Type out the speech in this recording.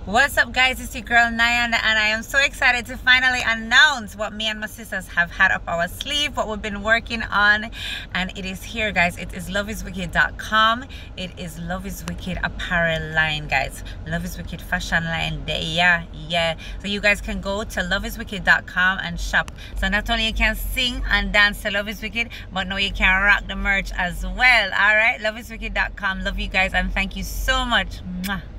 What's up, guys? It's your girl Nyanda, and I am so excited to finally announce what me and my sisters have had up our sleeve, what we've been working on, and it is here, guys. It is loveiswicked.com. It is Love is Wicked apparel line, guys. Love is Wicked fashion line there. Yeah. So you guys can go to loveiswicked.com and shop. So not only you can sing and dance to Love is Wicked, but now you can rock the merch as well. All right, loveiswicked.com. Love you guys, and thank you so much. Mwah.